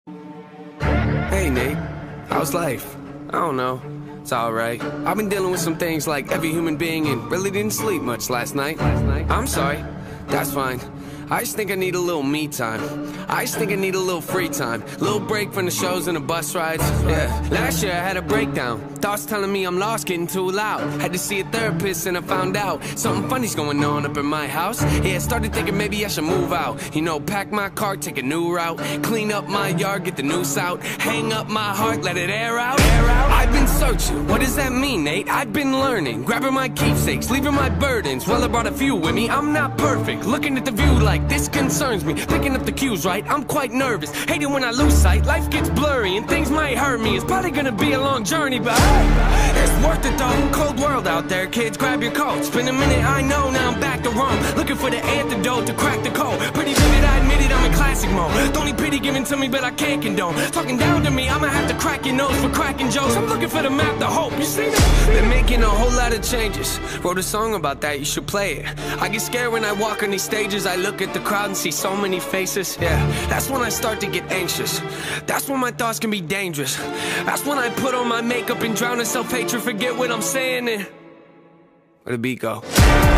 Hey Nate, how's life? I don't know, it's alright. I've been dealing with some things like every human being and really didn't sleep much last night. I'm sorry, that's fine. I just think I need a little me time. I just think I need a little free time. Little break from the shows and the bus rides. Yeah, last year I had a breakdown. Thoughts telling me I'm lost, getting too loud. Had to see a therapist and I found out something funny's going on up in my house. Yeah, started thinking maybe I should move out. You know, pack my car, take a new route. Clean up my yard, get the noose out. Hang up my heart, let it air out. I've been searching, what does that mean, Nate? I've been learning, grabbing my keepsakes, leaving my burdens. Well, I brought a few with me, I'm not perfect. Looking at the view like this concerns me. Picking up the cues right, I'm quite nervous. Hate it when I lose sight, life gets blurry and things might hurt me. It's probably gonna be a long journey, but hey, it's worth it though. Cold world out there, kids, grab your coats. Been a minute, I know, now I'm back to Rome. Looking for the antidote to crack the code. Pretty vivid, I admit it, I'm in classic mode. Don't need pity given to me, but I can't condone. Talking down to me, I'ma have to crack your nose for cracking jokes. I'm looking for the map, the hope, you see that? Been making a whole lot of changes. Wrote a song about that, you should play it. I get scared when I walk on these stages. I look at the crowd and see so many faces. Yeah, that's when I start to get anxious. That's when my thoughts can be dangerous. That's when I put on my makeup and drown in self-hatred. Forget what I'm saying and where the beat go?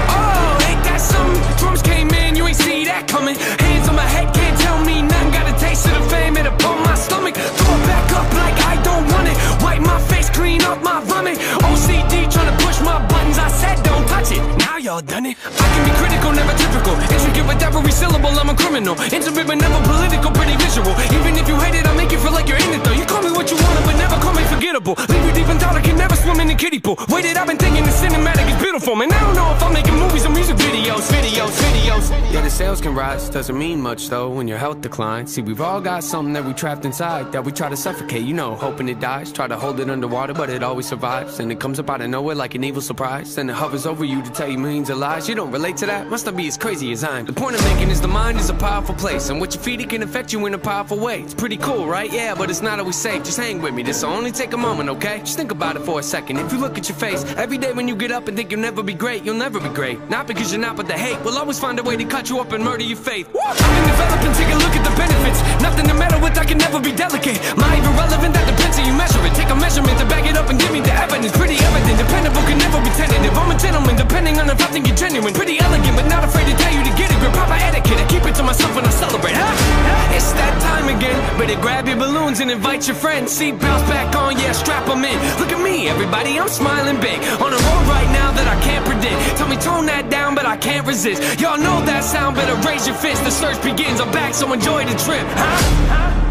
Oh, ain't that something? Drums came in, you ain't see that coming. Hands on my head, can't tell me nothing. Got a taste of the fame, it upon my stomach. Throw it back up like I don't want it. Wipe my face, clean up my vomit. OCD trying to push my buttons. I said don't touch it, now y'all done it. I can be critical, never typical. Intricate with every syllable, I'm a criminal. Intimate but never political, pretty visual. Even if you hate it, I'll make you feel like you're in it though. You call me what you want, but never call me forgettable. Leave you deep in thought, I can never swim in the kiddie pool. Waited, I've been thinking the cinematic is beautiful. Man, I don't know if I'm making movies or music videos. Yeah, the sales can rise, doesn't mean much though when your health declines. See, we've all got something that we trapped inside that we try to suffocate, you know, hoping it dies. Try to hold it underwater, but it always survives. And it comes up out of nowhere like an evil surprise. Then it hovers over you to tell you millions of lies. You don't relate to that? Must not be as crazy as I'm. The point I'm making is the mind is a powerful place, and what you feed it can affect you in a powerful way. It's pretty cool, right? Yeah, but it's not always safe. Just hang with me, this'll only take a moment, okay? Just think about it for a second. If you look at your face every day when you get up and think you'll never be great, you'll never be great. Not because you're not, but the hate will always find a way to cut you up and murder your faith. I've been developing, take a look at the benefits. Nothing to meddle with, I can never be delicate. Am I even relevant? That depends how you measure it. Take a measurement to back it up and give me the evidence. Pretty evident, dependable, can never be tentative. I'm a gentleman, depending on if I think you're genuine. Pretty elegant, but not afraid to tell you to get it. Grip proper etiquette, I keep it to myself when I celebrate. It's that time again. Better grab your balloons and invite your friends. Seat belts back on, yeah, strap them in. Look at me, everybody, I'm smiling big. On a road right now that I can't predict. Tell me tone that down, but I can't resist. Y'all know that sound, better raise your fist. The search begins, I'm back, so enjoy the trip, huh?